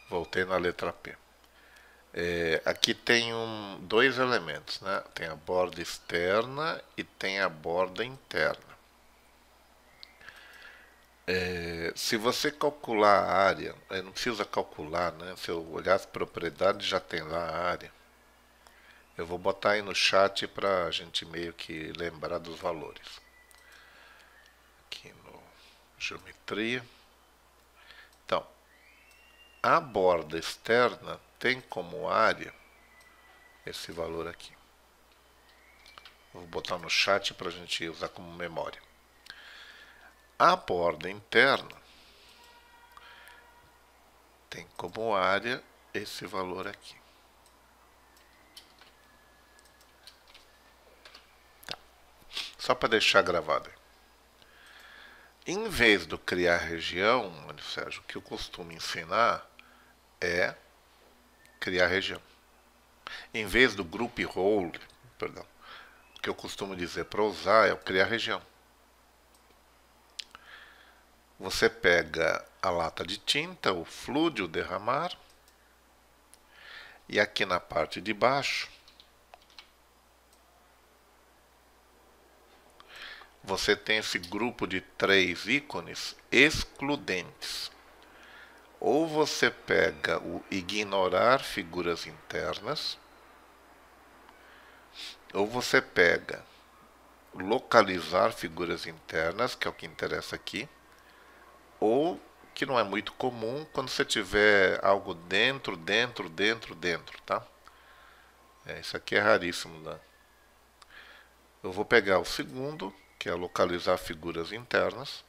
Voltei na letra P. Aqui tem dois elementos, né? Tem a borda externa e tem a borda interna. Se você calcular a área, não precisa calcular, né? Se eu olhar as propriedades, já tem lá a área. Eu vou botar aí no chat para a gente meio que lembrar dos valores. Aqui no geometria. Então, a borda externa tem como área esse valor aqui. Vou botar no chat para a gente usar como memória. A borda interna tem como área esse valor aqui. Tá. Só para deixar gravado. Em vez de criar região, Sérgio, o que eu costumo ensinar é criar região. Em vez do group role, perdão, o que eu costumo dizer para usar é o criar região. Você pega a lata de tinta, o fluido, o derramar, e aqui na parte de baixo você tem esse grupo de 3 ícones excludentes. Ou você pega o ignorar figuras internas, ou você pega localizar figuras internas, que é o que interessa aqui, ou, que não é muito comum, quando você tiver algo dentro, tá? Isso aqui é raríssimo, né? Eu vou pegar o segundo, que é localizar figuras internas.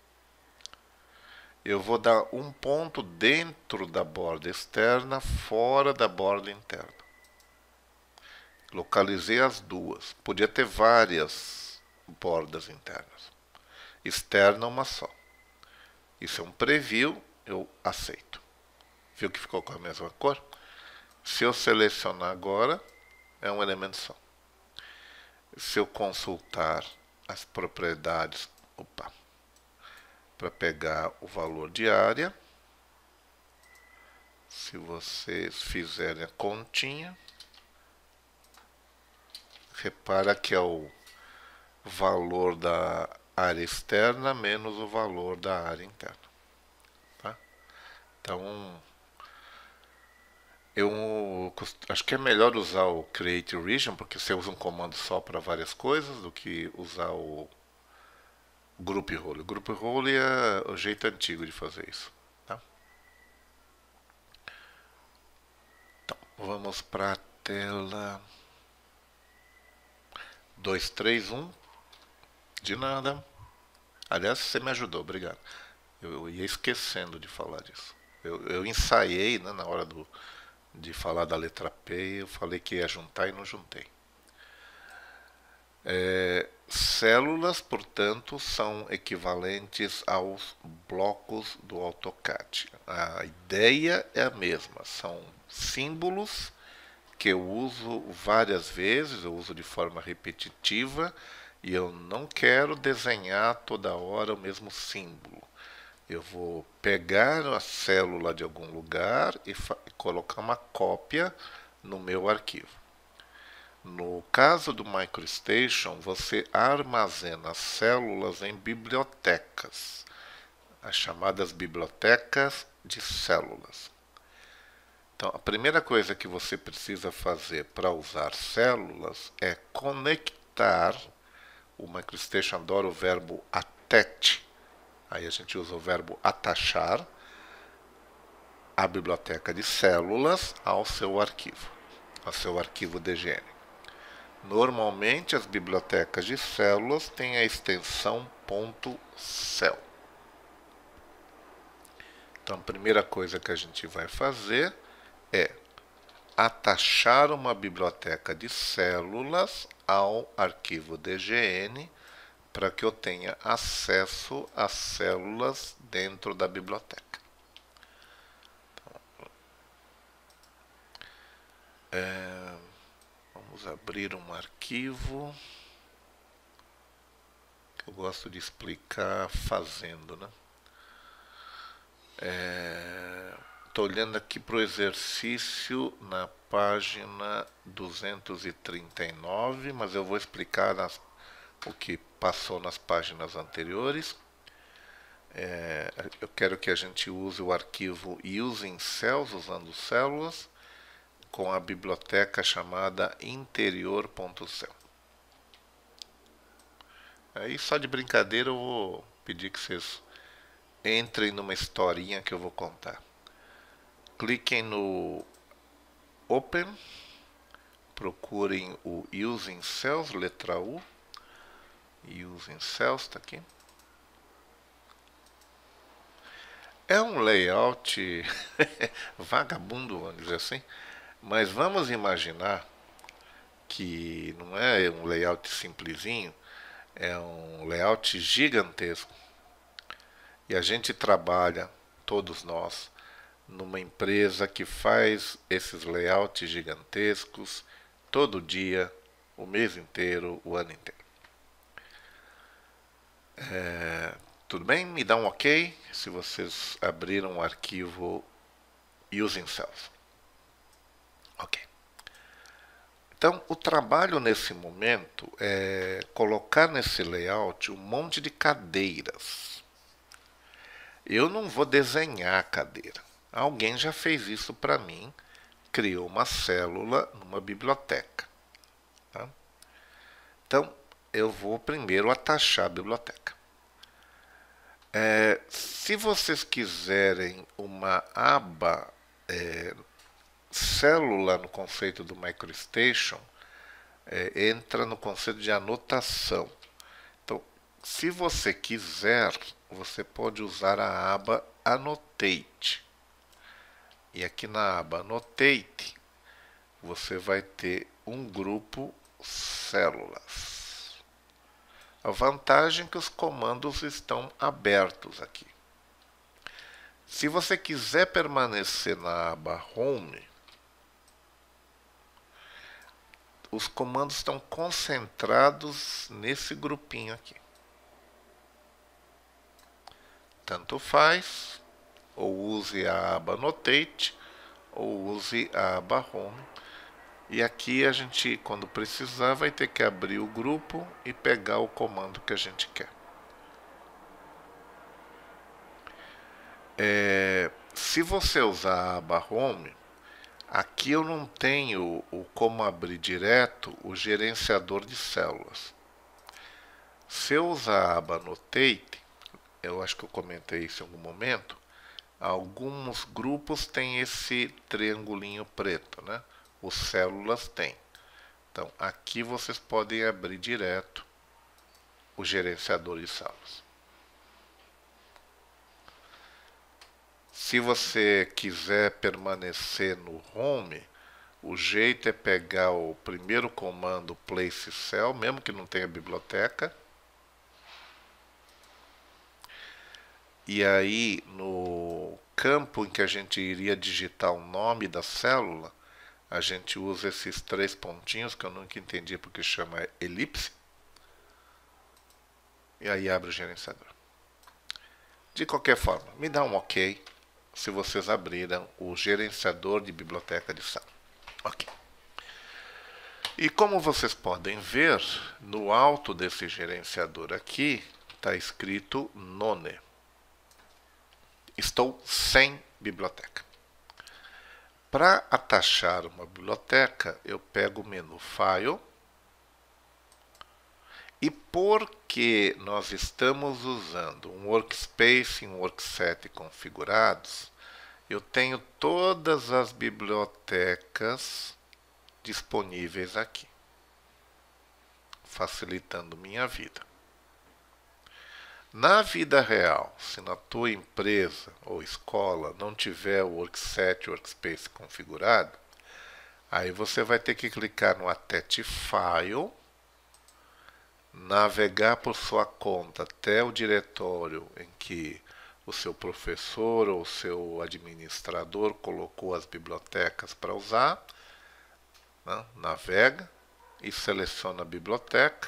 Eu vou dar um ponto dentro da borda externa, fora da borda interna. Localizei as duas. Podia ter várias bordas internas. Externa, uma só. Isso é um preview, eu aceito. Viu que ficou com a mesma cor? Se eu selecionar agora, é um elemento só. Se eu consultar as propriedades, para pegar o valor de área, se vocês fizerem a continha, repara que é o valor da área externa menos o valor da área interna. Tá? Então, eu acho que é melhor usar o create region, porque você usa um comando só para várias coisas, do que usar o group role. O group role é o jeito antigo de fazer isso. Tá? Então, vamos para a tela 231. De nada. Aliás, você me ajudou, obrigado. Eu ia esquecendo de falar disso. Eu ensaiei, né, na hora de falar da letra P, eu falei que ia juntar e não juntei. Células, portanto, são equivalentes aos blocos do AutoCAD. A ideia é a mesma, são símbolos que eu uso várias vezes, eu uso de forma repetitiva, e eu não quero desenhar toda hora o mesmo símbolo. Eu vou pegar a célula de algum lugar e colocar uma cópia no meu arquivo. No caso do MicroStation, você armazena células em bibliotecas, as chamadas bibliotecas de células. Então, a primeira coisa que você precisa fazer para usar células é conectar. O MicroStation adora o verbo attach. Aí a gente usa o verbo atachar a biblioteca de células ao seu arquivo DGN. Normalmente as bibliotecas de células têm a extensão .cell. Então a primeira coisa que a gente vai fazer é atachar uma biblioteca de células ao arquivo DGN para que eu tenha acesso às células dentro da biblioteca. Vamos abrir um arquivo que eu gosto de explicar fazendo, né? Estou olhando aqui para o exercício na página 239, mas eu vou explicar o que passou nas páginas anteriores. Eu quero que a gente use o arquivo using cells, usando células, com a biblioteca chamada interior.cell. Aí, só de brincadeira, eu vou pedir que vocês entrem numa historinha que eu vou contar. Cliquem no Open, procurem o Using Cells, letra U. Using Cells está aqui. É um layout vagabundo, vamos dizer assim, mas vamos imaginar que não é um layout simplesinho, é um layout gigantesco. E a gente trabalha, todos nós, numa empresa que faz esses layouts gigantescos todo dia, o mês inteiro, o ano inteiro. Tudo bem? Me dá um ok se vocês abriram o arquivo Using Cells. Ok. Então, o trabalho nesse momento é colocar nesse layout um monte de cadeiras. Eu não vou desenhar a cadeira. Alguém já fez isso para mim, criou uma célula numa biblioteca. Tá? Então, eu vou primeiro atachar a biblioteca. Se vocês quiserem uma aba célula no conceito do MicroStation, entra no conceito de anotação. Então, se você quiser, você pode usar a aba Annotate. E aqui na aba Annotate, você vai ter um grupo células. A vantagem é que os comandos estão abertos aqui. Se você quiser permanecer na aba Home, os comandos estão concentrados nesse grupinho aqui. Tanto faz, ou use a aba Annotate, ou use a aba Home. E aqui a gente, quando precisar, vai ter que abrir o grupo e pegar o comando que a gente quer. Se você usar a aba Home, aqui eu não tenho como abrir direto o gerenciador de células. Se eu usar a aba Annotate, eu acho que eu comentei isso em algum momento, alguns grupos têm esse triangulinho preto, né? Os células têm. Então, aqui vocês podem abrir direto o gerenciador de células. Se você quiser permanecer no Home, o jeito é pegar o primeiro comando Place Cell, mesmo que não tenha biblioteca. E aí, no campo em que a gente iria digitar o nome da célula, a gente usa esses 3 pontinhos, que eu nunca entendi porque chama elipse. E aí abre o gerenciador. De qualquer forma, me dá um ok se vocês abriram o gerenciador de biblioteca de célula. Ok. E como vocês podem ver, no alto desse gerenciador aqui, está escrito None. Estou sem biblioteca. Para atachar uma biblioteca, eu pego o menu File. E porque nós estamos usando um workspace e um workset configurados, eu tenho todas as bibliotecas disponíveis aqui, facilitando minha vida. Na vida real, se na tua empresa ou escola não tiver o workset e workspace configurado, aí você vai ter que clicar no Attach File, navegar por sua conta até o diretório em que o seu professor ou o seu administrador colocou as bibliotecas para usar, né? Navega e seleciona a biblioteca,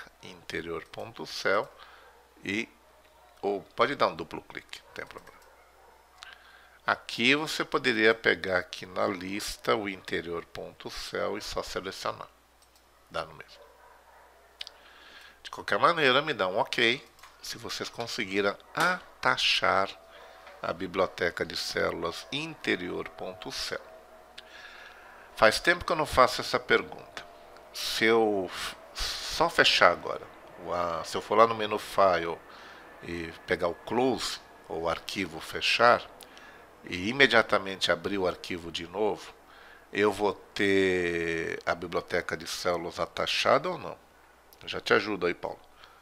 interior.cell, ou pode dar um duplo clique, não tem problema. Aqui você poderia pegar aqui na lista o interior.cell e só selecionar. Dá no mesmo. De qualquer maneira, me dá um OK se vocês conseguiram atachar a biblioteca de células interior.cell. Faz tempo que eu não faço essa pergunta. Se eu só fechar agora, se eu for lá no menu File e pegar o Close, ou o arquivo fechar, e imediatamente abrir o arquivo de novo, eu vou ter a biblioteca de células atachada ou não? Eu já te ajudo aí, Paulo.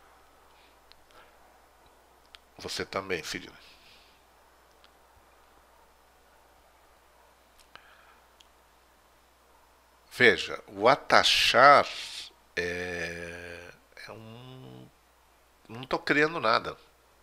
Você também, Sidney. Veja, o atachar é um... Não estou criando nada.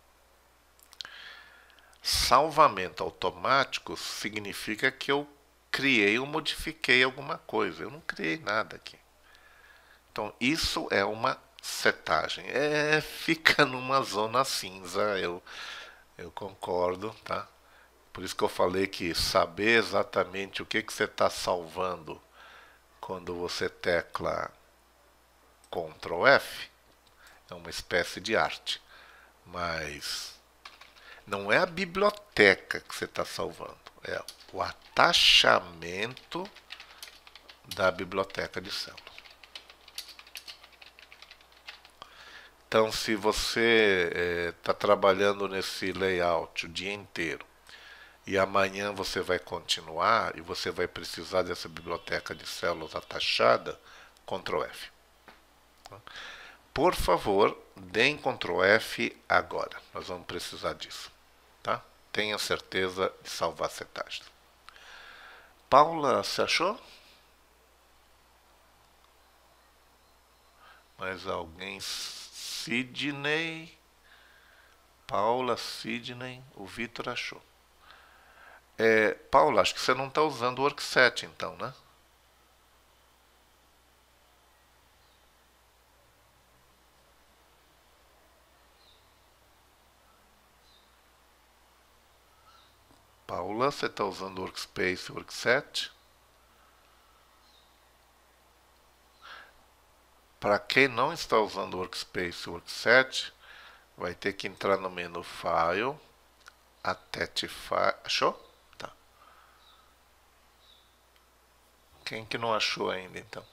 Salvamento automático significa que eu criei ou modifiquei alguma coisa. Eu não criei nada aqui. Então, isso é uma setagem. Fica numa zona cinza, eu concordo, tá? Por isso que eu falei que saber exatamente o que você está salvando quando você tecla Ctrl F é uma espécie de arte. Mas não é a biblioteca que você está salvando, é o atachamento da biblioteca de células. Então, se você está trabalhando nesse layout o dia inteiro e amanhã você vai continuar e você vai precisar dessa biblioteca de células atachada, Ctrl F. Por favor, deem Ctrl F agora. Nós vamos precisar disso. Tá? Tenha certeza de salvar a setagem. Paula, você achou? Mais alguém? Sidney. Paula, Sidney. O Vitor achou. Paula, acho que você não está usando o Workset então, né? Paula, você está usando o Workspace e o Workset? Para quem não está usando o Workspace e o Workset, vai ter que entrar no menu File, Attach File. Achou? Tá. Quem que não achou ainda, então?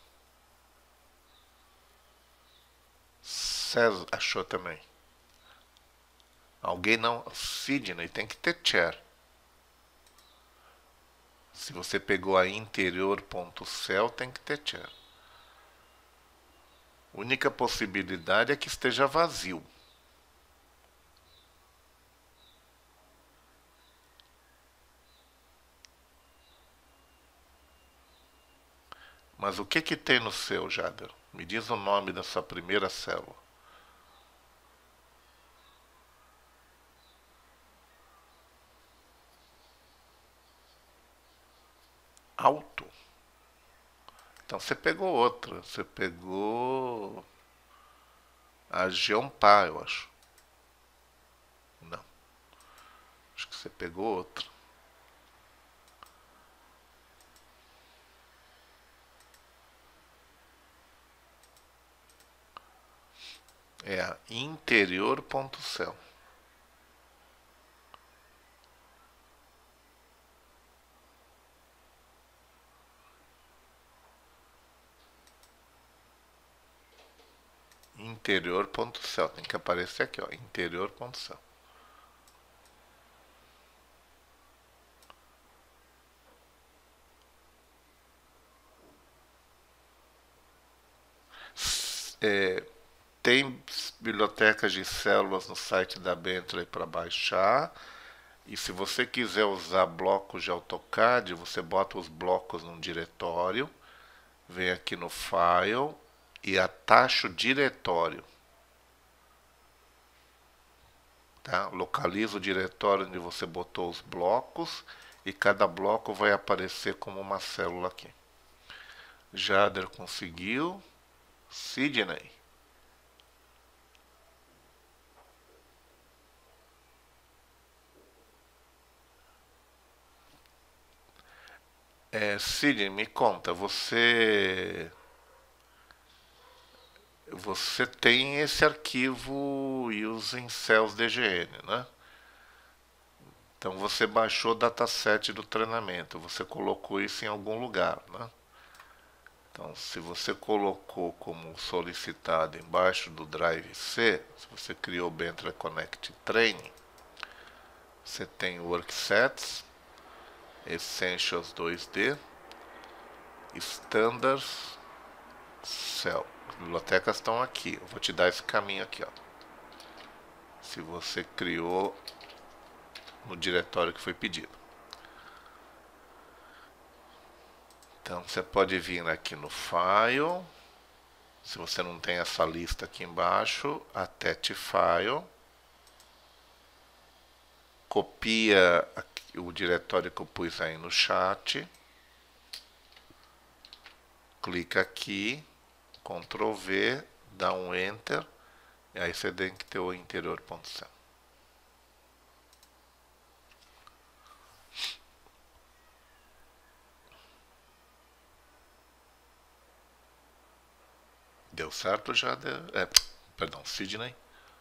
César achou também. Alguém não... Sidney, tem que ter chair. Se você pegou a interior.cell, tem que ter chair. A única possibilidade é que esteja vazio. Mas o que tem no seu, Jader? Me diz o nome da sua primeira célula. Alto. Então você pegou outra. Você pegou a Geompá, eu acho. Não. Acho que você pegou outra. É a interior.cell. Interior.cell. Tem que aparecer aqui, ó. Interior.cell. Tem bibliotecas de células no site da Bentley para baixar. E se você quiser usar blocos de AutoCAD, você bota os blocos num diretório, vem aqui no File e atacha o diretório. Tá? Localiza o diretório onde você botou os blocos e cada bloco vai aparecer como uma célula aqui. Jader conseguiu. Sidney. Sidney, me conta, você tem esse arquivo using cells DGN, né? Então você baixou o dataset do treinamento, você colocou isso em algum lugar, né? Então, se você colocou como solicitado embaixo do Drive C, se você criou o Bentley Connect Training, você tem Worksets, Essentials 2D, Standards, Cell. As bibliotecas estão aqui. Eu vou te dar esse caminho aqui, ó. Se você criou no diretório que foi pedido. Então você pode vir aqui no File. Se você não tem essa lista aqui embaixo, attach file. Copia o diretório que eu pus aí no chat. Clica aqui, Ctrl V, dá um Enter, e aí você tem que ter o interior.cell. Deu certo já? Perdão, Sidney.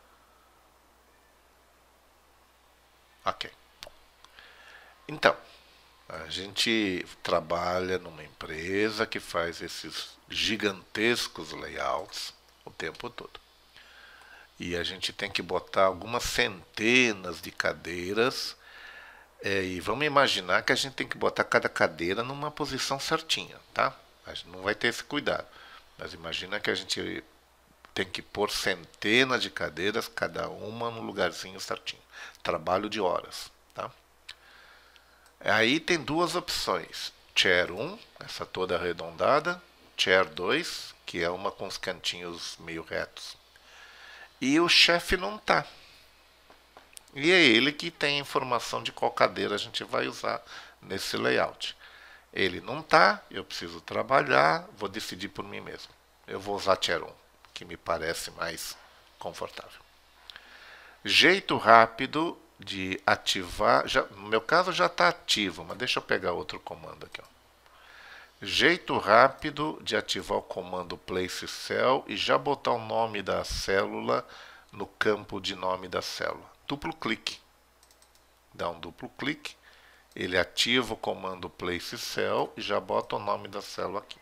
Ok. Então, a gente trabalha numa empresa que faz esses gigantescos layouts o tempo todo. E a gente tem que botar algumas centenas de cadeiras. E vamos imaginar que a gente tem que botar cada cadeira numa posição certinha, tá? A gente não vai ter esse cuidado. Mas imagina que a gente tem que pôr centenas de cadeiras, cada uma no lugarzinho certinho. Trabalho de horas, tá? Aí tem duas opções. Chair 1, essa toda arredondada. Chair 2, que é uma com os cantinhos meio retos. E o chefe não tá. E é ele que tem a informação de qual cadeira a gente vai usar nesse layout. Ele não tá, eu preciso trabalhar, vou decidir por mim mesmo. Eu vou usar Chair 1, que me parece mais confortável. Jeito rápido de ativar, no meu caso já está ativo, mas deixa eu pegar outro comando aqui. Ó. Jeito rápido de ativar o comando Place Cell e já botar o nome da célula no campo de nome da célula. Duplo clique. Dá um duplo clique, ele ativa o comando Place Cell e já bota o nome da célula aqui.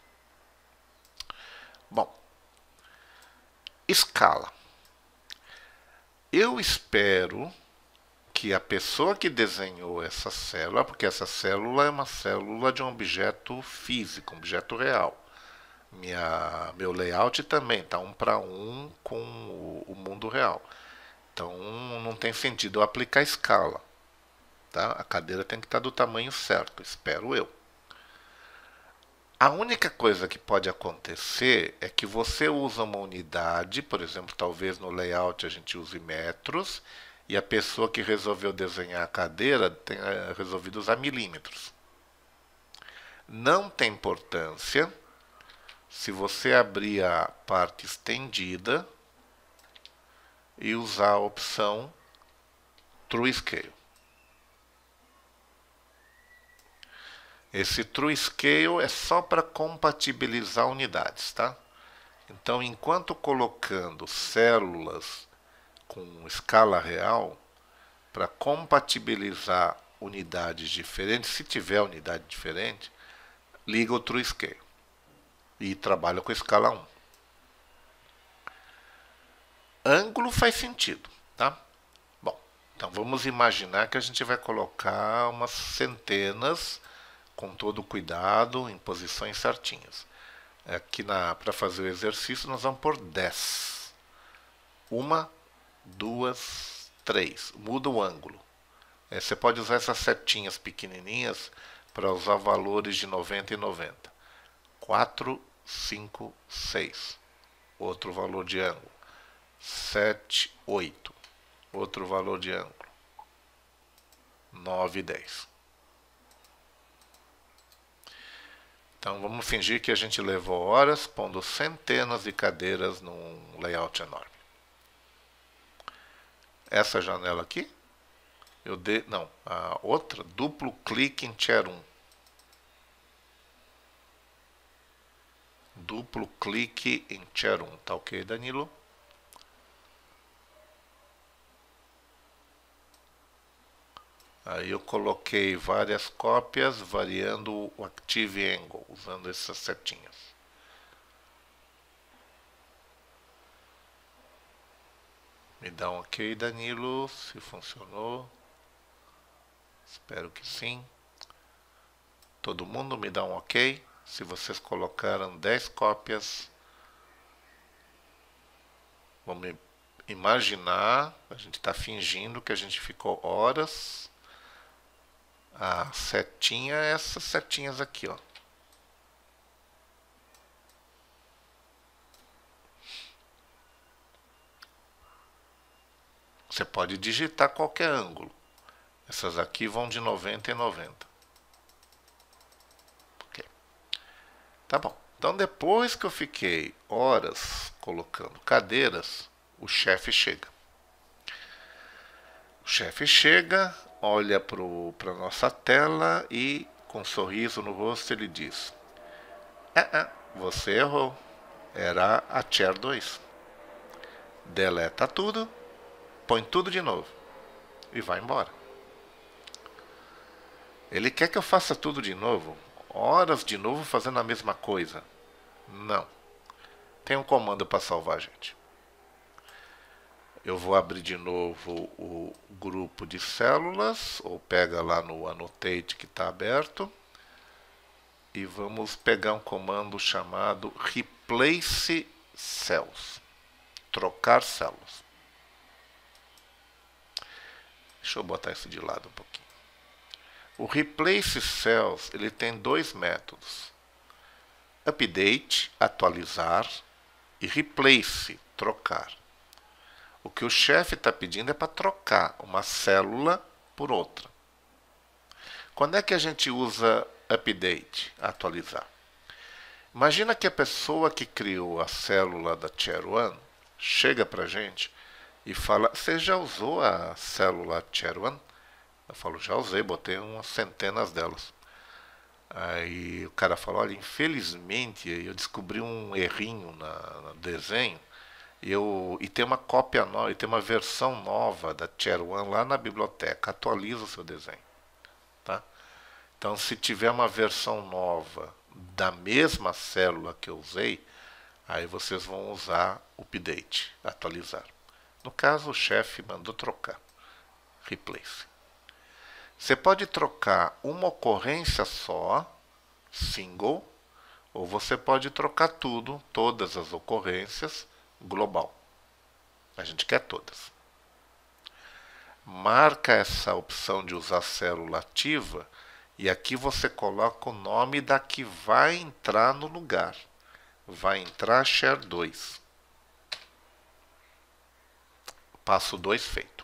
Bom, escala. Eu espero que a pessoa que desenhou essa célula, porque essa célula é uma célula de um objeto físico, um objeto real. Meu layout também está 1:1 com o mundo real. Então não tem sentido eu aplicar escala. Tá? A cadeira tem que estar do tamanho certo, espero eu. A única coisa que pode acontecer é que você usa uma unidade, por exemplo, talvez no layout a gente use metros, e a pessoa que resolveu desenhar a cadeira tenha resolvido usar milímetros. Não tem importância se você abrir a parte estendida e usar a opção True Scale. Esse True Scale é só para compatibilizar unidades, tá? Então, enquanto colocando células com escala real, para compatibilizar unidades diferentes, se tiver unidade diferente, liga o True Scale e trabalha com escala 1. Ângulo faz sentido, tá? Bom, então vamos imaginar que a gente vai colocar umas centenas com todo cuidado, em posições certinhas. Aqui para fazer o exercício nós vamos por 10. 1, 2, 3. Muda o ângulo. Você pode usar essas setinhas pequenininhas para usar valores de 90 e 90. 4, 5, 6. Outro valor de ângulo. 7, 8. Outro valor de ângulo. 9, 10. Então vamos fingir que a gente levou horas pondo centenas de cadeiras num layout enorme. Essa janela aqui, a outra, duplo clique em Chair 1. duplo clique em Chair 1. Tá ok, Danilo? Aí eu coloquei várias cópias variando o Active Angle, usando essas setinhas. Me dá um ok, Danilo, se funcionou. Espero que sim. Todo mundo me dá um ok? Se vocês colocaram 10 cópias, vamos imaginar, a gente está fingindo que a gente ficou horas. A setinha é essas setinhas aqui, ó. Você pode digitar qualquer ângulo. Essas aqui vão de 90 em 90. Ok. Tá bom. Então depois que eu fiquei horas colocando cadeiras, o chefe chega. O chefe chega, olha para a nossa tela e, com um sorriso no rosto, ele diz: você errou. Era a Chair 2. Deleta tudo, põe tudo de novo e vai embora. Ele quer que eu faça tudo de novo, horas de novo fazendo a mesma coisa. Não. Tem um comando para salvar a gente. Eu vou abrir de novo o grupo de células, ou pega lá no Annotate que está aberto, e vamos pegar um comando chamado Replace Cells. Trocar células. Deixa eu botar isso de lado um pouquinho. O Replace Cells ele tem dois métodos: Update, atualizar, e Replace, trocar. O que o chefe está pedindo é para trocar uma célula por outra. Quando é que a gente usa Update, atualizar? Imagina que a pessoa que criou a célula da Chair 1 chega para a gente e fala: você já usou a célula Chair 1? Eu falo: já usei, botei umas centenas delas. Aí o cara fala: olha, infelizmente eu descobri um errinho no desenho e tem uma cópia nova, e tem uma versão nova da Chair 1 lá na biblioteca. Atualiza o seu desenho. Tá? Então, se tiver uma versão nova da mesma célula que eu usei, aí vocês vão usar update, atualizar. No caso, o chefe mandou trocar. Replace. Você pode trocar uma ocorrência só, single, ou você pode trocar tudo, todas as ocorrências, global. A gente quer todas. Marca essa opção de usar célula ativa e aqui você coloca o nome da que vai entrar no lugar. Vai entrar Chair 2. Passo 2 feito.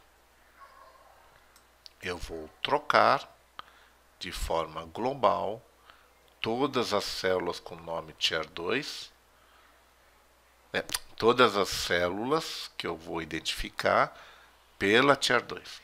Eu vou trocar de forma global todas as células com nome Chair 2. Todas as células que eu vou identificar pela Chair 2.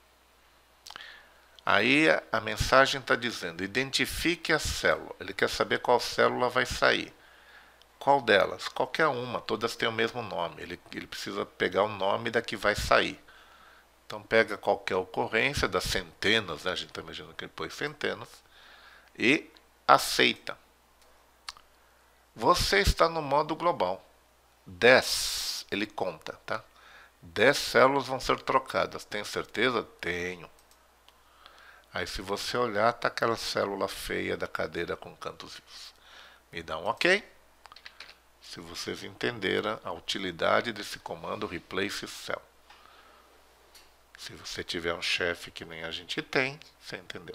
Aí a mensagem está dizendo: identifique a célula. Ele quer saber qual célula vai sair. Qual delas? Qualquer uma, todas têm o mesmo nome. Ele precisa pegar o nome da que vai sair. Então pega qualquer ocorrência das centenas, né? A gente está imaginando que ele pôs centenas, e aceita. Você está no modo global. 10, ele conta, tá? 10 células vão ser trocadas. Tem certeza? Tenho. Aí se você olhar, tá aquela célula feia da cadeira com cantos vivos. Me dá um ok. Se vocês entenderam a utilidade desse comando Replace Cell. Se você tiver um chefe que nem a gente tem, você entendeu.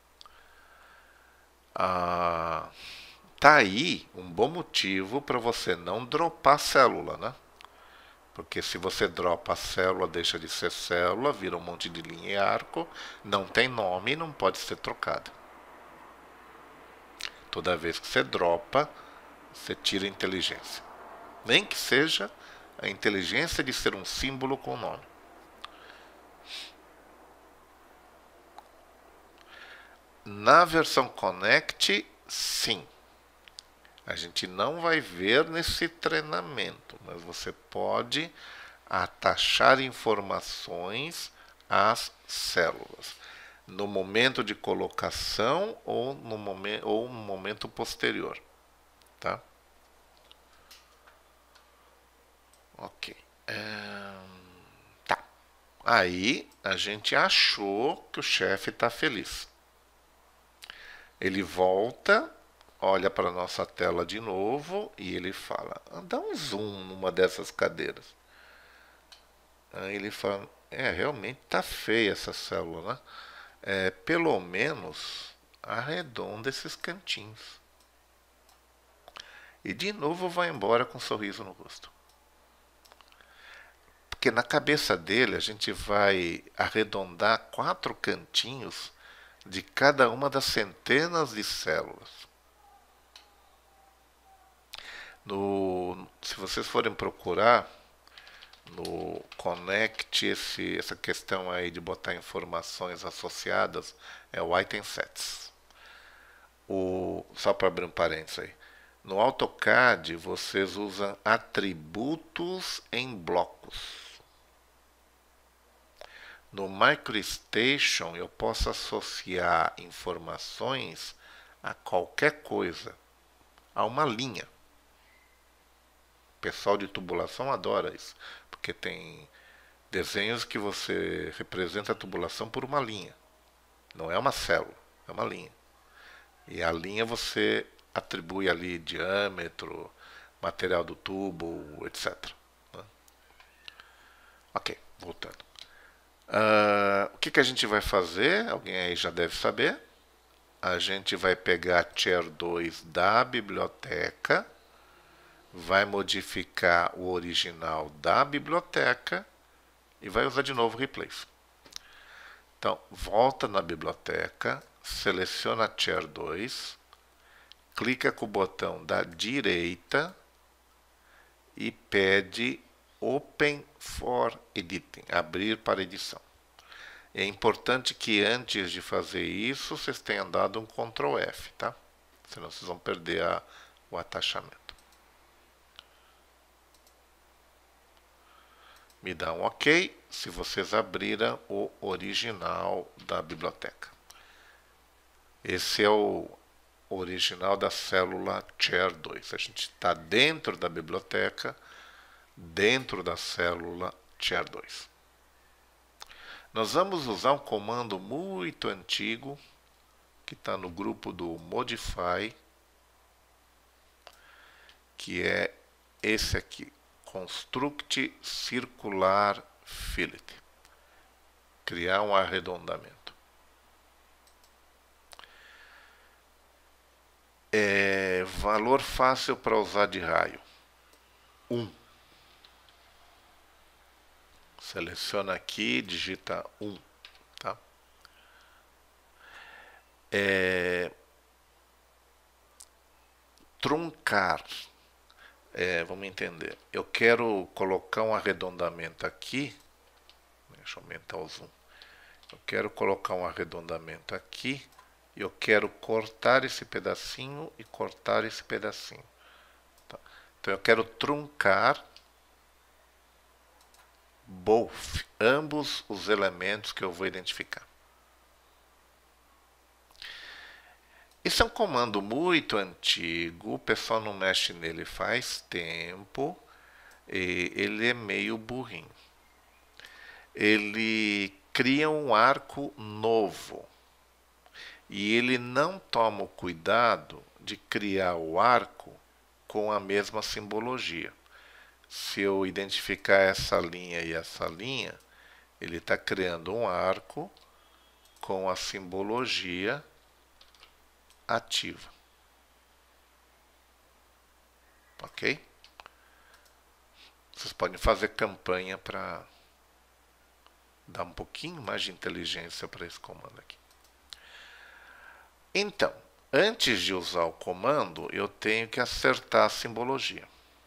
Tá aí um bom motivo para você não dropar a célula, né? Porque se você dropa a célula, deixa de ser célula, vira um monte de linha e arco, não tem nome e não pode ser trocada. Toda vez que você dropa, você tira a inteligência. Nem que seja a inteligência de ser um símbolo com nome. Na versão Connect, sim. A gente não vai ver nesse treinamento, mas você pode atachar informações às células no momento de colocação ou no momento posterior, tá? Ok. Tá. Aí a gente achou que o chefe está feliz. Ele volta, olha para a nossa tela de novo e ele fala: dá um zoom numa dessas cadeiras. Aí ele fala: realmente tá feia essa célula, né? Pelo menos arredonda esses cantinhos. E de novo vai embora com um sorriso no rosto. Porque na cabeça dele a gente vai arredondar 4 cantinhos de cada uma das centenas de células. Se vocês forem procurar no Connect, essa questão aí de botar informações associadas é o item sets. Só para abrir um parênteses aí. No AutoCAD vocês usam atributos em blocos. No MicroStation eu posso associar informações a qualquer coisa, a uma linha. O pessoal de tubulação adora isso, porque tem desenhos que você representa a tubulação por uma linha. Não é uma célula, é uma linha. E a linha você atribui ali diâmetro, material do tubo, etc. Ok, voltando. O que a gente vai fazer? Alguém aí já deve saber. A gente vai pegar Chair 2 da biblioteca, vai modificar o original da biblioteca e vai usar de novo o Replace. Então, volta na biblioteca, seleciona Chair 2, clica com o botão da direita e pede Open for Editing, abrir para edição. É importante que antes de fazer isso, vocês tenham dado um Ctrl F, tá? Senão vocês vão perder o atachamento. Me dá um OK se vocês abriram o original da biblioteca. Esse é o original da célula Chair 2. A gente está dentro da biblioteca, dentro da célula Chair 2. Nós vamos usar um comando muito antigo, que está no grupo do Modify, que é esse aqui, Construct Circular Fillet. Criar um arredondamento. Valor fácil para usar de raio, 1. Seleciona aqui, digita 1, tá? Truncar. Vamos entender. Eu quero colocar um arredondamento aqui. Deixa eu aumentar o zoom. Eu quero colocar um arredondamento aqui. E eu quero cortar esse pedacinho e cortar esse pedacinho. Tá? Então eu quero truncar both, ambos os elementos que eu vou identificar. Esse é um comando muito antigo, o pessoal não mexe nele faz tempo, e ele é meio burrinho. Ele cria um arco novo e ele não toma o cuidado de criar o arco com a mesma simbologia. Se eu identificar essa linha e essa linha, ele está criando um arco com a simbologia ativa. Ok? Vocês podem fazer campanha para dar um pouquinho mais de inteligência para esse comando aqui. Então, antes de usar o comando, eu tenho que acertar a simbologia.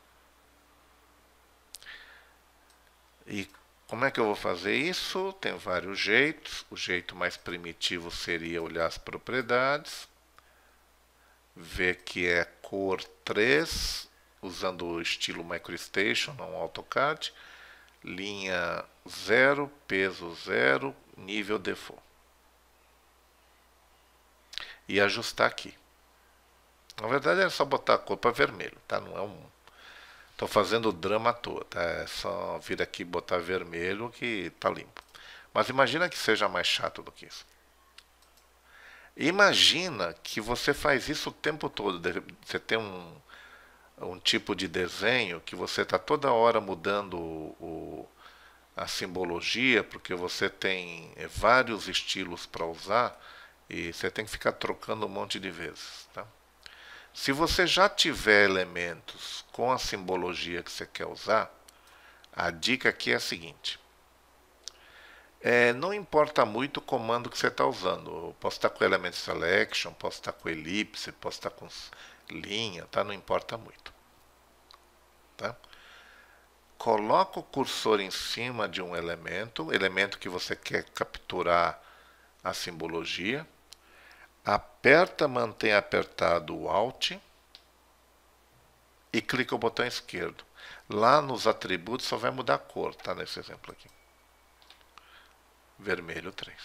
E como é que eu vou fazer isso? Tem vários jeitos. O jeito mais primitivo seria olhar as propriedades, ver que é cor 3, usando o estilo MicroStation, não AutoCAD. Linha 0, peso 0, nível default. E ajustar aqui. Na verdade é só botar a cor para vermelho, tá? Não é um... Tô fazendo o drama à toa, tá? É só vir aqui e botar vermelho que tá limpo. Mas imagina que seja mais chato do que isso. Imagina que você faz isso o tempo todo. Você tem um tipo de desenho que você está toda hora mudando a simbologia, porque você tem vários estilos para usar e você tem que ficar trocando um monte de vezes. Tá? Se você já tiver elementos com a simbologia que você quer usar, a dica aqui é a seguinte. Não importa muito o comando que você está usando. Eu posso estar com Element Selection, posso estar com elipse, posso estar com linha, tá? Não importa muito. Tá? Coloca o cursor em cima de um elemento que você quer capturar a simbologia. Aperta, mantém apertado o Alt e clica o botão esquerdo. Lá nos atributos só vai mudar a cor, tá? Nesse exemplo aqui. Vermelho 3.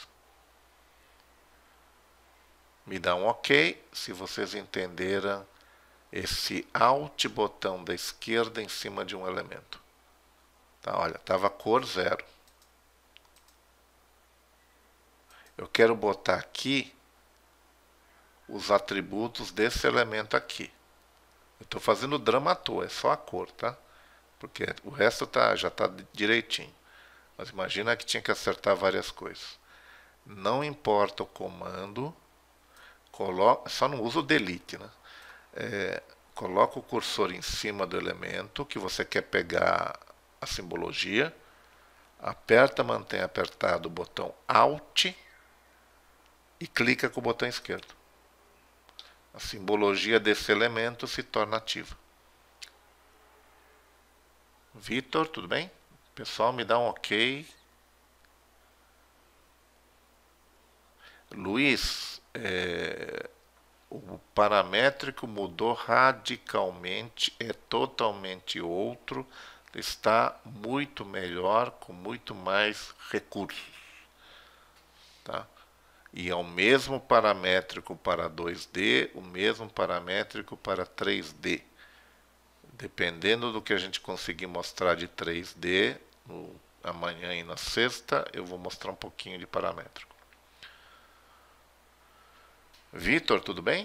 Me dá um OK se vocês entenderam esse Alt botão da esquerda em cima de um elemento. Tá, olha, estava cor 0. Eu quero botar aqui os atributos desse elemento aqui. Eu estou fazendo drama à toa, é só a cor, tá? Porque o resto já está direitinho. Mas imagina que tinha que acertar várias coisas. Não importa o comando, só não usa o delete, né? Coloca o cursor em cima do elemento que você quer pegar a simbologia, aperta, mantém apertado o botão Alt e clica com o botão esquerdo. A simbologia desse elemento se torna ativa. Vitor, tudo bem? Pessoal, me dá um OK. Luiz, o paramétrico mudou radicalmente, é totalmente outro, está muito melhor, com muito mais recursos. Tá? E é o mesmo paramétrico para 2D, o mesmo paramétrico para 3D. Dependendo do que a gente conseguir mostrar de 3D, amanhã e na sexta, eu vou mostrar um pouquinho de paramétrico. Vitor, tudo bem?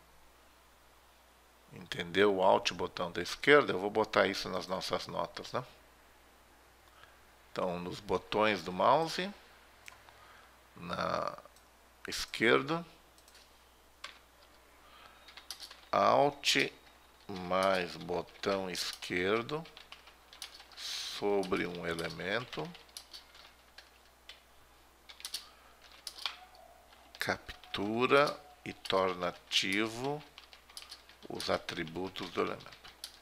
Entendeu o Alt botão da esquerda? Eu vou botar isso nas nossas notas, né? Então, nos botões do mouse, na esquerda, Alt mais botão esquerdo sobre um elemento, captura e torna ativo os atributos do elemento.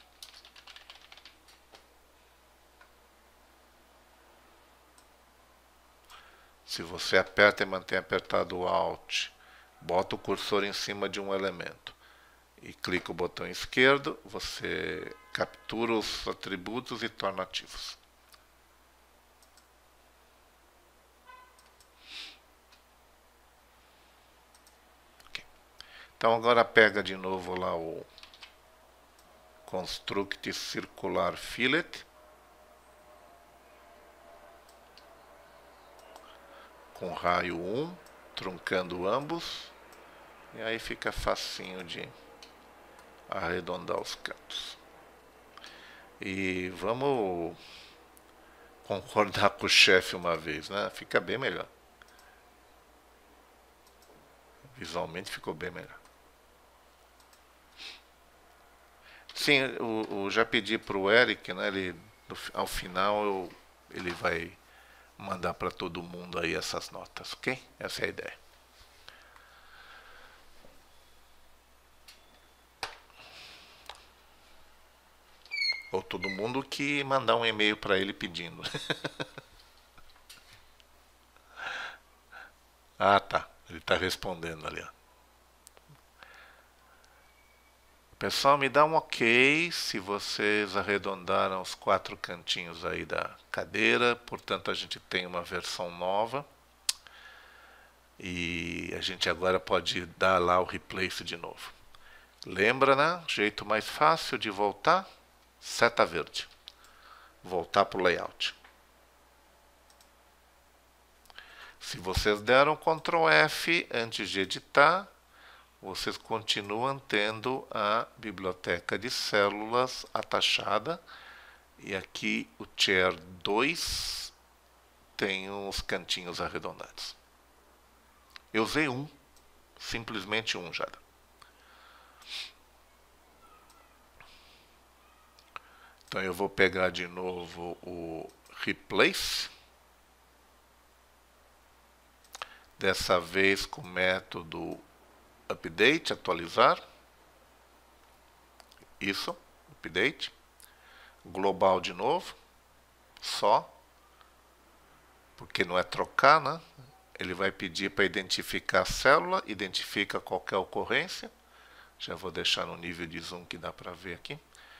Se você aperta e mantém apertado o Alt, bota o cursor em cima de um elemento e clica o botão esquerdo, você captura os atributos e torna ativos. Okay. Então agora pega de novo lá o Construct Circular Fillet. Com raio 1, truncando ambos. E aí fica facinho de arredondar os cantos. E vamos concordar com o chefe uma vez, né? Fica bem melhor. Visualmente ficou bem melhor. Sim, eu já pedi para o Eric, né? Ao final ele vai mandar para todo mundo aí essas notas, ok? Essa é a ideia. Ou todo mundo que mandar um e-mail para ele pedindo. Ah, tá. Ele está respondendo ali. Ó. Pessoal, me dá um ok se vocês arredondaram os 4 cantinhos aí da cadeira. Portanto, a gente tem uma versão nova. E a gente agora pode dar lá o replace de novo. Lembra, né? Jeito mais fácil de voltar? Seta verde. Voltar para o layout. Se vocês deram Ctrl F antes de editar, vocês continuam tendo a biblioteca de células atachada. E aqui o Chair 2 tem os cantinhos arredondados. Eu usei um, simplesmente um já. Então eu vou pegar de novo o Replace. Dessa vez com o método update, atualizar. Isso, update. Global de novo, só. Porque não é trocar, né? Ele vai pedir para identificar a célula, identifica qualquer ocorrência. Já vou deixar no nível de zoom que dá para ver aqui.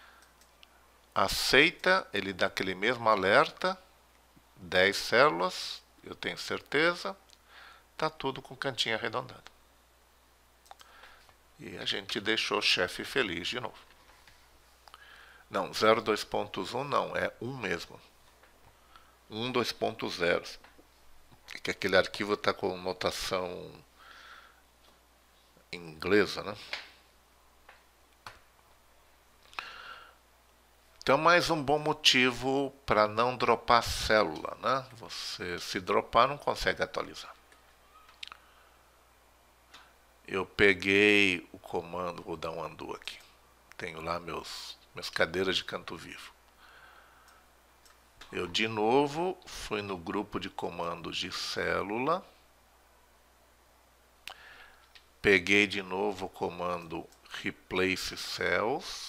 Aceita, ele dá aquele mesmo alerta. 10 células, eu tenho certeza. Tá tudo com cantinho arredondado. E a gente deixou o chefe feliz de novo. Não, 02.1 não, é 1 mesmo. 1 2.0. Que aquele arquivo está com notação inglesa, né? Então, mais um bom motivo para não dropar célula, né? Você, se dropar, não consegue atualizar. Eu peguei o comando, vou dar um undo aqui. Tenho lá minhas cadeiras de canto vivo. Eu de novo fui no grupo de comandos de célula. Peguei de novo o comando Replace Cells.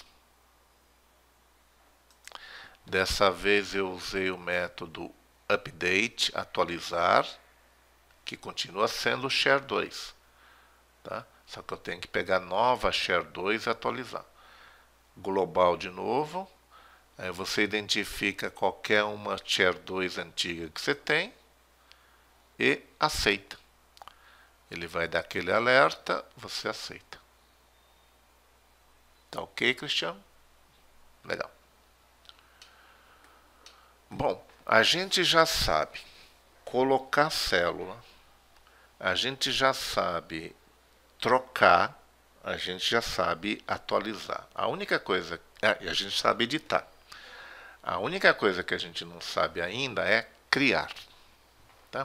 Dessa vez eu usei o método update, atualizar, que continua sendo o Share 2. Tá? Só que eu tenho que pegar nova Share 2 e atualizar. Global de novo. Aí você identifica qualquer uma Share 2 antiga que você tem e aceita. Ele vai dar aquele alerta, você aceita. Tá ok, Cristiano? Legal. Bom, a gente já sabe colocar célula, a gente já sabe trocar, a gente já sabe atualizar. A única coisa, a gente sabe editar. A única coisa que a gente não sabe ainda é criar. Tá?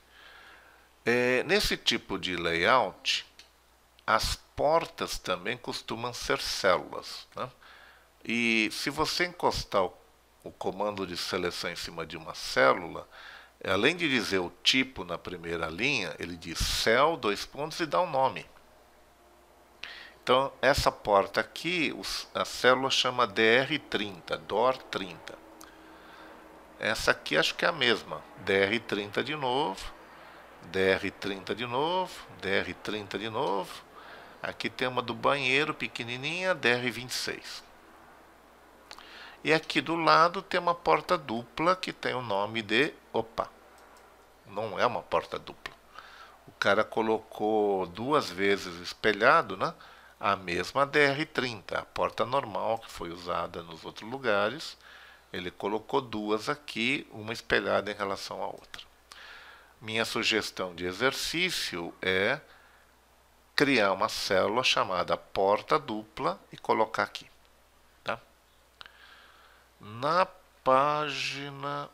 Nesse tipo de layout, as portas também costumam ser células. Né? E se você encostar o comando de seleção em cima de uma célula, além de dizer o tipo na primeira linha, ele diz cell, 2 pontos e dá um nome. Então, essa porta aqui, a célula chama DR30, DOR30. Essa aqui acho que é a mesma, DR30 de novo, DR30 de novo, DR30 de novo. Aqui tem uma do banheiro, pequenininha, DR26. E aqui do lado tem uma porta dupla que tem o nome de... Opa, não é uma porta dupla. O cara colocou 2 vezes espelhado, né? A mesma DR30, a porta normal que foi usada nos outros lugares. Ele colocou 2 aqui, uma espelhada em relação à outra. Minha sugestão de exercício é criar uma célula chamada porta dupla e colocar aqui. Tá? Na página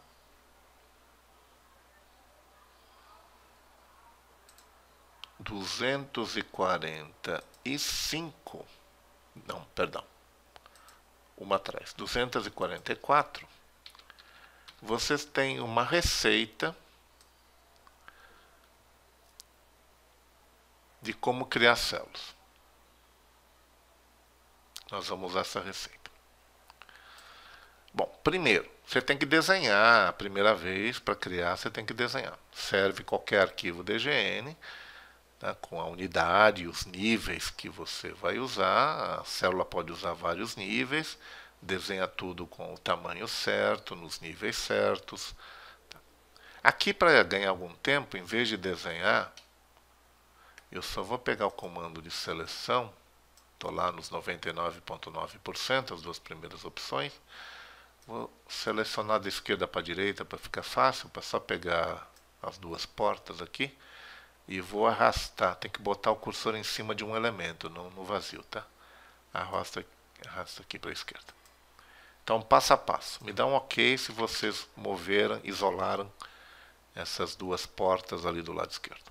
245, não, perdão, uma atrás, 244, vocês têm uma receita de como criar células. Nós vamos usar essa receita. Bom, primeiro, você tem que desenhar. A primeira vez, para criar, você tem que desenhar. Serve qualquer arquivo DGN. né, com a unidade e os níveis que você vai usar. A célula pode usar vários níveis, desenha tudo com o tamanho certo, nos níveis certos. Aqui, para ganhar algum tempo, em vez de desenhar, eu só vou pegar o comando de seleção. Estou lá nos 99,9%, as duas primeiras opções. Vou selecionar da esquerda para a direita para ficar fácil, para só pegar as duas portas aqui. E vou arrastar, tem que botar o cursor em cima de um elemento, no vazio, tá? Arrasta aqui para a esquerda. Então, passo a passo. Me dá um ok se vocês moveram, isolaram essas duas portas ali do lado esquerdo.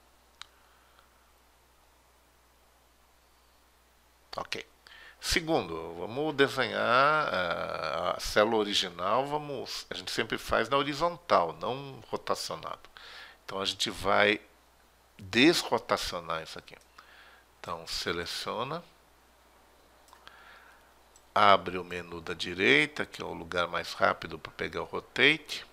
Ok. Segundo, vamos desenhar a célula original, a gente sempre faz na horizontal, não rotacionado. Então a gente vai desrotacionar isso aqui. Então seleciona, abre o menu da direita, que é o lugar mais rápido para pegar o rotate.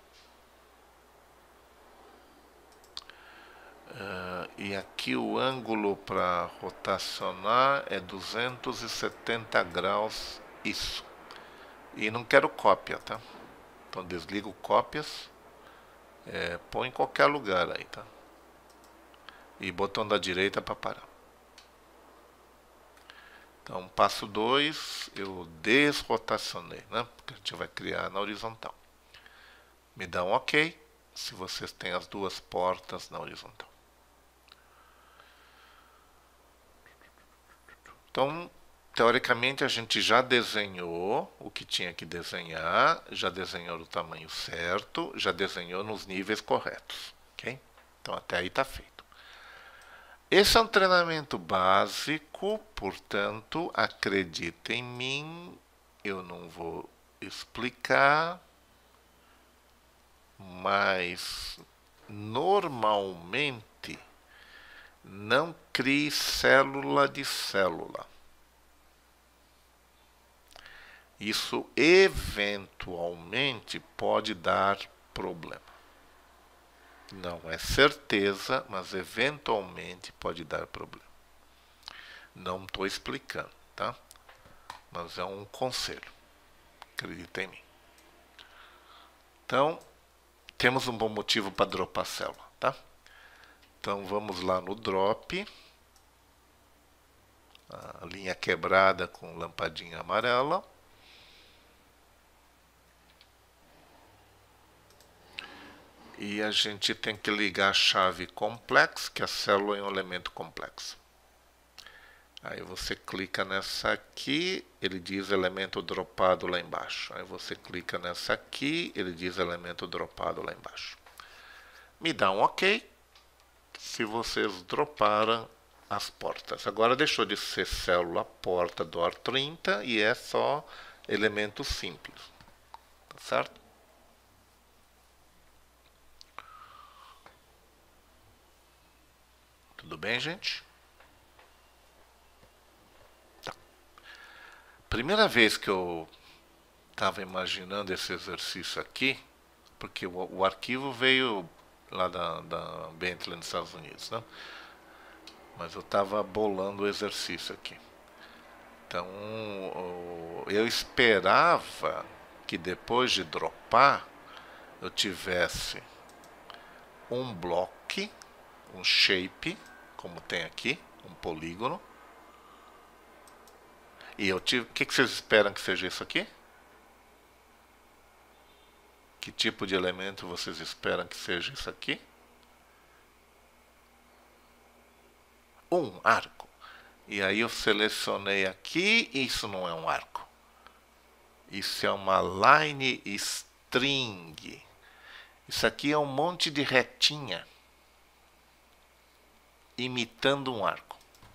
E aqui o ângulo para rotacionar é 270 graus, isso. E não quero cópia, tá? Então desligo cópias, põe em qualquer lugar aí, tá? E botão da direita para parar. Então passo 2, eu desrotacionei, né? Porque a gente vai criar na horizontal. Me dá um ok, se vocês têm as duas portas na horizontal. Então, teoricamente, a gente já desenhou o que tinha que desenhar, já desenhou no tamanho certo, já desenhou nos níveis corretos. Ok? Então, até aí está feito. Esse é um treinamento básico, portanto, acredita em mim, eu não vou explicar, mas normalmente não crie célula de célula. Isso eventualmente pode dar problema. Não é certeza, mas eventualmente pode dar problema. Não estou explicando, tá? Mas é um conselho. Acredita em mim. Então, temos um bom motivo para dropar a célula, tá? Então vamos lá no drop, a linha quebrada com lampadinha amarela. E a gente tem que ligar a chave complex, que a célula é um elemento complexo. Aí você clica nessa aqui, ele diz elemento dropado lá embaixo. Aí você clica nessa aqui, ele diz elemento dropado lá embaixo. Me dá um ok se vocês droparam as portas. Agora deixou de ser célula porta do AR30 e é só elemento simples. Tá certo? Tudo bem, gente? Tá. Primeira vez que eu estava imaginando esse exercício aqui, porque o arquivo veio lá da Bentley nos Estados Unidos, né? Mas eu estava bolando o exercício aqui. Então, eu esperava que depois de dropar, eu tivesse um bloco, um shape, como tem aqui, um polígono. E o que vocês esperam que seja isso aqui? Que tipo de elemento vocês esperam que seja isso aqui? Um arco. E aí eu selecionei aqui, isso não é um arco. Isso é uma line string. Isso aqui é um monte de retinha imitando um arco.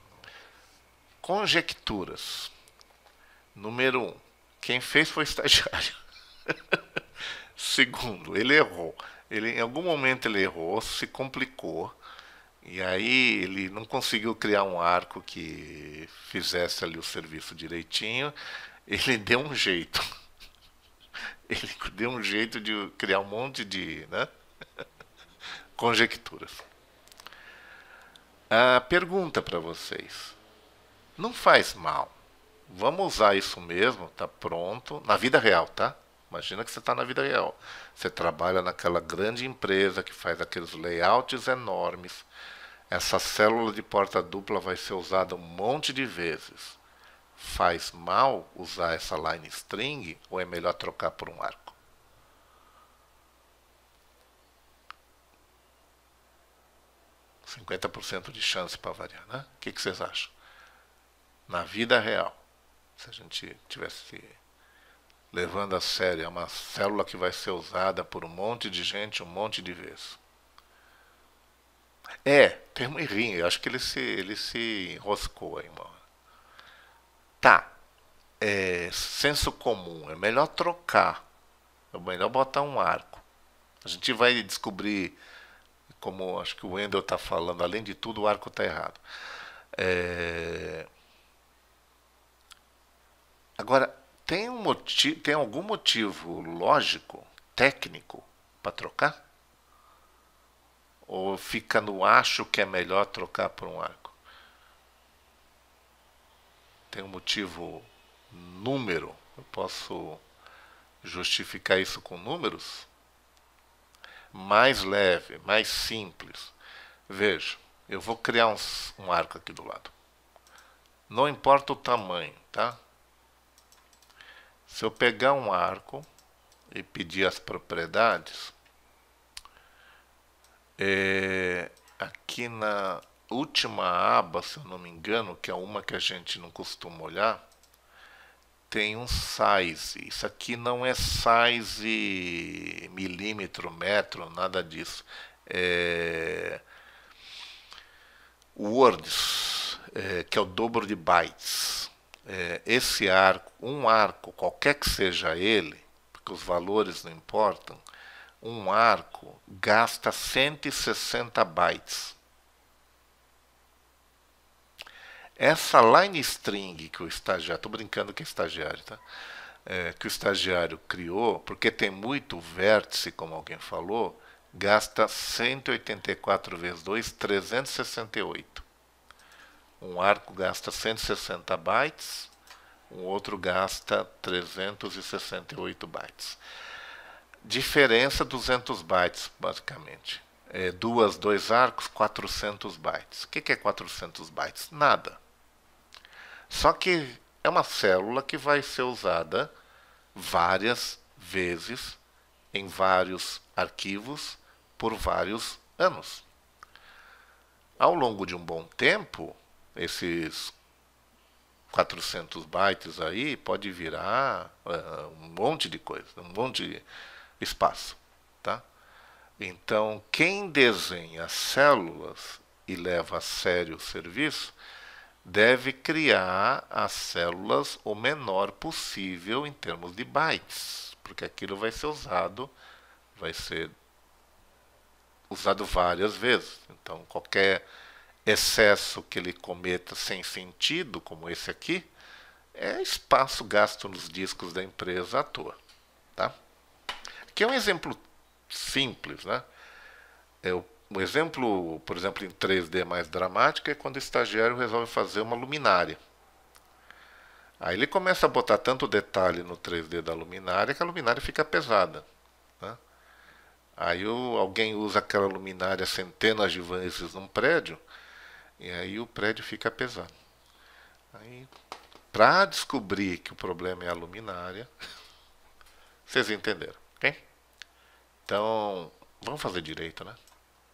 Conjecturas. Número 1. Quem fez foi o estagiário. Segundo, ele errou. Em algum momento ele errou, se complicou. E aí ele não conseguiu criar um arco que fizesse ali o serviço direitinho. Ele deu um jeito. Ele deu um jeito de criar um monte de, né, conjecturas. A pergunta para vocês: não faz mal? Vamos usar isso mesmo, tá pronto, na vida real, tá? Imagina que você está na vida real. Você trabalha naquela grande empresa que faz aqueles layouts enormes. Essa célula de porta dupla vai ser usada um monte de vezes. Faz mal usar essa line string ou é melhor trocar por um arco? 50% de chance para variar, né? O que vocês acham? Na vida real, se a gente tivesse levando a sério, é uma célula que vai ser usada por um monte de gente, um monte de vezes. Tem um errinho, eu acho que ele se enroscou aí, mano. Tá, senso comum, é melhor trocar, é melhor botar um arco. A gente vai descobrir, como acho que o Wendel está falando, além de tudo, o arco está errado. É... Agora, tem algum motivo lógico, técnico, para trocar? Ou fica no acho que é melhor trocar por um arco? Tem um motivo número? Eu posso justificar isso com números? Mais leve, mais simples. Veja, eu vou criar um arco aqui do lado. Não importa o tamanho, tá? Se eu pegar um arco e pedir as propriedades, aqui na última aba, se eu não me engano, que é uma que a gente não costuma olhar, tem um size. Isso aqui não é size milímetro, metro, nada disso. É words, que é o dobro de bytes. Esse arco, um arco, qualquer que seja ele, porque os valores não importam, um arco gasta 160 bytes. Essa line string que o estagiário, estou brincando que é estagiário, tá? Que o estagiário criou, porque tem muito vértice, como alguém falou, gasta 184 vezes 2, 368. Um arco gasta 160 bytes, um outro gasta 368 bytes. Diferença 200 bytes, basicamente. Dois arcos, 400 bytes. O que é 400 bytes? Nada. Só que é uma célula que vai ser usada várias vezes em vários arquivos por vários anos. Ao longo de um bom tempo, esses 400 bytes aí pode virar um monte de coisa, um monte de espaço, tá? Então, quem desenha células e leva a sério o serviço deve criar as células o menor possível em termos de bytes, porque aquilo vai ser usado várias vezes. Então, qualquer excesso que ele cometa sem sentido, como esse aqui, é espaço gasto nos discos da empresa à toa. Tá? Aqui é um exemplo simples, né? Um exemplo, por exemplo, em 3D mais dramático é quando o estagiário resolve fazer uma luminária. Aí ele começa a botar tanto detalhe no 3D da luminária que a luminária fica pesada. Né? Aí alguém usa aquela luminária centenas de vezes num prédio e aí o prédio fica pesado. Aí, para descobrir que o problema é a luminária, vocês entenderam, ok? Então, vamos fazer direito, né?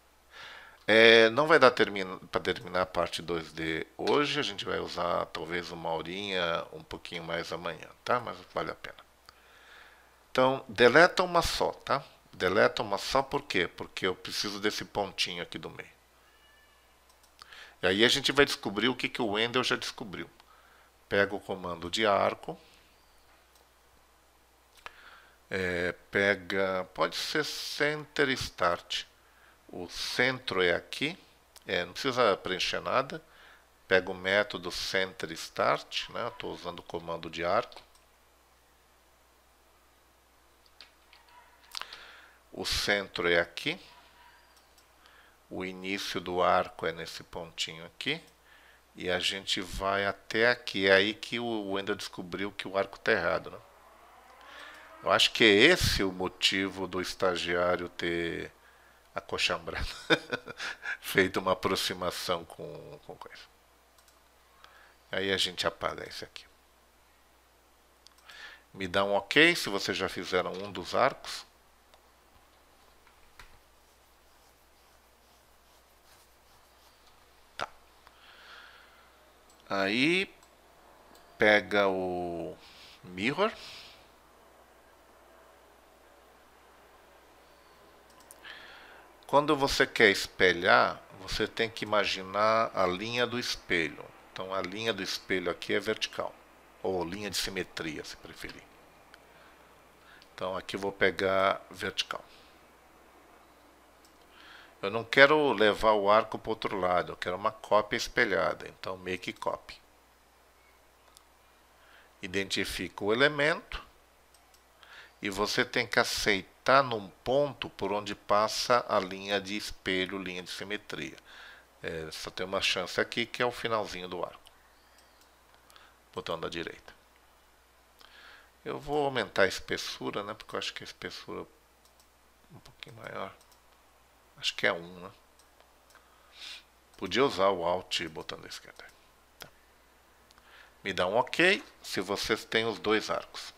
Não vai dar para terminar a parte 2D hoje, a gente vai usar talvez uma horinha, um pouquinho mais amanhã, tá? Mas vale a pena. Então, deleta uma só, tá? Deleta uma só por quê? Porque eu preciso desse pontinho aqui do meio. E aí a gente vai descobrir o que o Wendel já descobriu. Pega o comando de arco. Pode ser center start. O centro é aqui. Não precisa preencher nada. Pega o método center start. Né? Estou usando o comando de arco. O centro é aqui. O início do arco é nesse pontinho aqui. E a gente vai até aqui. É aí que o Wendel descobriu que o arco está errado, né? Eu acho que é esse o motivo do estagiário ter acochambrado. Feito uma aproximação com coisa. Aí a gente apaga esse aqui. Me dá um ok se vocês já fizeram um dos arcos. Tá. Aí pega o mirror. Quando você quer espelhar, você tem que imaginar a linha do espelho. Então a linha do espelho aqui é vertical, ou linha de simetria, se preferir. Então aqui eu vou pegar vertical. Eu não quero levar o arco para o outro lado, eu quero uma cópia espelhada. Então make copy. Identifica o elemento e você tem que aceitar num ponto por onde passa a linha de espelho, linha de simetria. Só tem uma chance aqui, que é o finalzinho do arco. Botão da direita. Eu vou aumentar a espessura, né? Porque eu acho que a espessura é um pouquinho maior. Acho que é 1, né? Podia usar o Alt e botão da esquerda. Tá. Me dá um OK se vocês têm os dois arcos.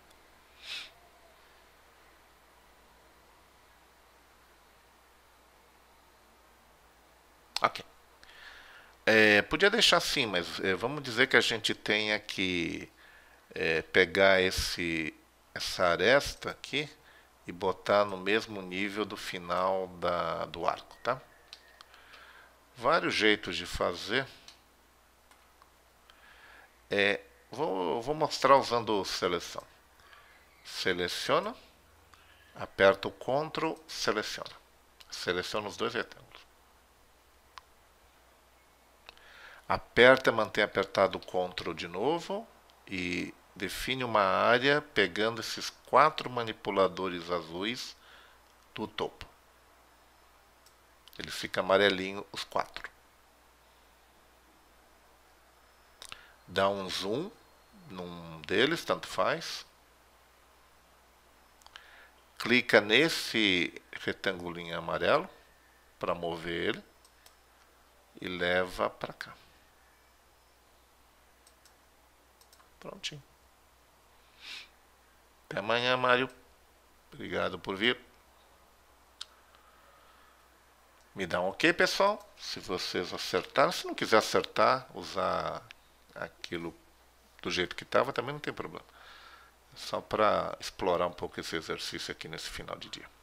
Ok. Podia deixar assim, mas vamos dizer que a gente tenha que pegar essa aresta aqui e botar no mesmo nível do final do arco, tá? Vários jeitos de fazer. Vou mostrar usando seleção. Seleciona, aperta o Ctrl, seleciona. Seleciona os dois retângulos. Aperta e mantém apertado o Ctrl de novo e define uma área pegando esses 4 manipuladores azuis do topo. Ele fica amarelinho os 4. Dá um zoom num deles, tanto faz. Clica nesse retangulinho amarelo para mover ele e leva para cá. Prontinho. Até amanhã, Mário. Obrigado por vir. Me dá um OK, pessoal. Se vocês acertaram. Se não quiser acertar, usar aquilo do jeito que estava, também não tem problema. É só para explorar um pouco esse exercício aqui nesse final de dia.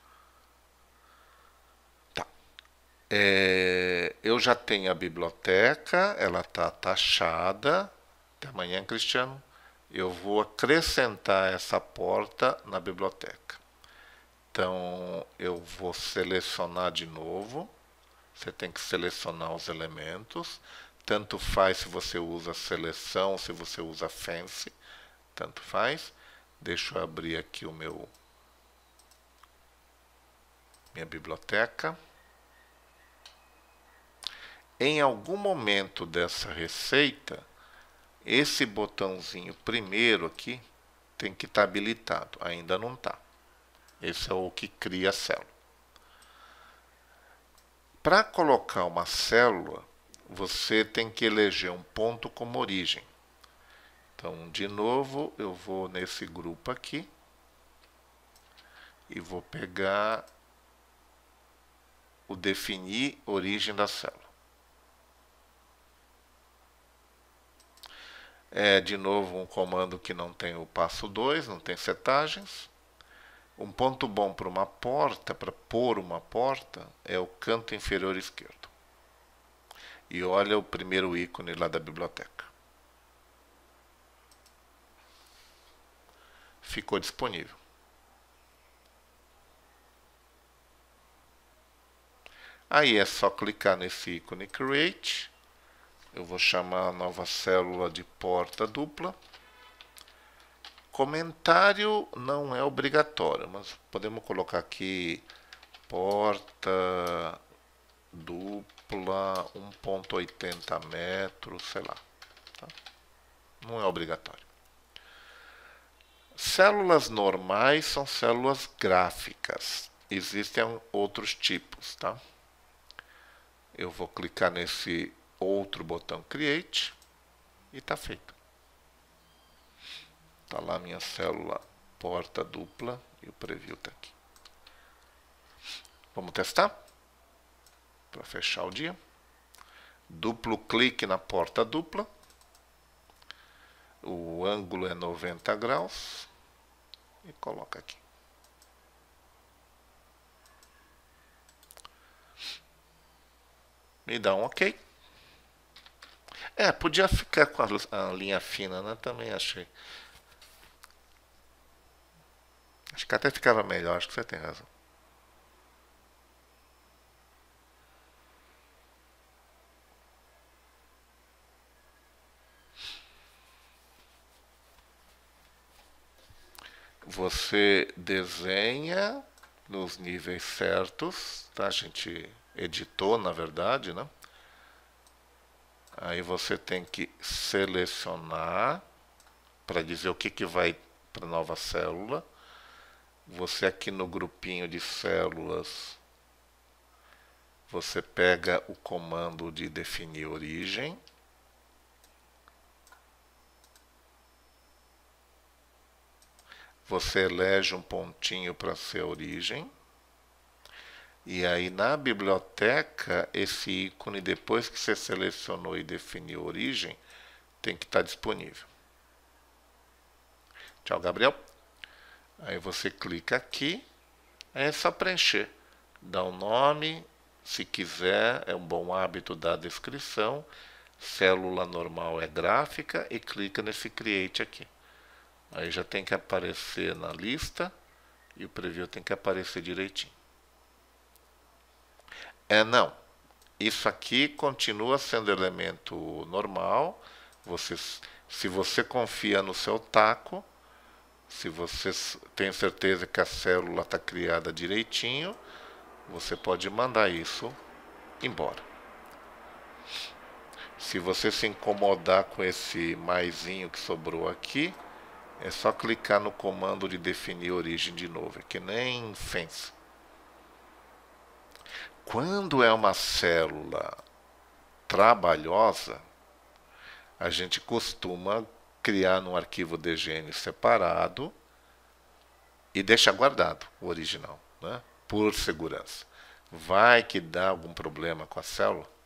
Tá. Eu já tenho a biblioteca, ela está taxada. Até amanhã, Cristiano. Eu vou acrescentar essa porta na biblioteca. Então, eu vou selecionar de novo. Você tem que selecionar os elementos. Tanto faz se você usa seleção, se você usa fence. Tanto faz. Deixa eu abrir aqui minha biblioteca. Em algum momento dessa receita, esse botãozinho primeiro aqui tem que estar habilitado. Ainda não está. Esse é o que cria a célula. Para colocar uma célula, você tem que eleger um ponto como origem. Então, de novo, eu vou nesse grupo aqui e vou pegar o definir origem da célula. De novo, um comando que não tem o passo 2, não tem setagens. Um ponto bom para uma porta, para pôr uma porta, é o canto inferior esquerdo. E olha o primeiro ícone lá da biblioteca. Ficou disponível. Aí é só clicar nesse ícone Create. Eu vou chamar a nova célula de porta dupla. Comentário não é obrigatório, mas podemos colocar aqui porta dupla 1,80 metros, sei lá. Tá? Não é obrigatório. Células normais são células gráficas. Existem outros tipos, tá? Eu vou clicar nesse outro botão Create e está feito. Está lá a minha célula porta dupla e o preview está aqui. Vamos testar? Para fechar o dia. Duplo clique na porta dupla. O ângulo é 90 graus. E coloca aqui. Me dá um OK. Podia ficar com a linha fina, né? Também achei. Acho que até ficava melhor, acho que você tem razão. Você desenha nos níveis certos, tá? A gente editou, na verdade, né? Aí você tem que selecionar para dizer o que vai para a nova célula. Você aqui no grupinho de células, você pega o comando de definir origem. Você elege um pontinho para ser a origem. E aí na biblioteca, esse ícone, depois que você selecionou e definiu a origem, tem que estar disponível. Tchau, Gabriel. Aí você clica aqui, aí é só preencher. Dá um nome, se quiser, é um bom hábito dar a descrição. Célula normal é gráfica e clica nesse Create aqui. Aí já tem que aparecer na lista e o preview tem que aparecer direitinho. Não. Isso aqui continua sendo elemento normal. Se você confia no seu taco, se você tem certeza que a célula está criada direitinho, você pode mandar isso embora. Se você se incomodar com esse maisinho que sobrou aqui, é só clicar no comando de definir origem de novo. É que nem fence. Quando é uma célula trabalhosa, a gente costuma criar num arquivo DGN separado e deixar guardado o original, né? Por segurança. Vai que dá algum problema com a célula,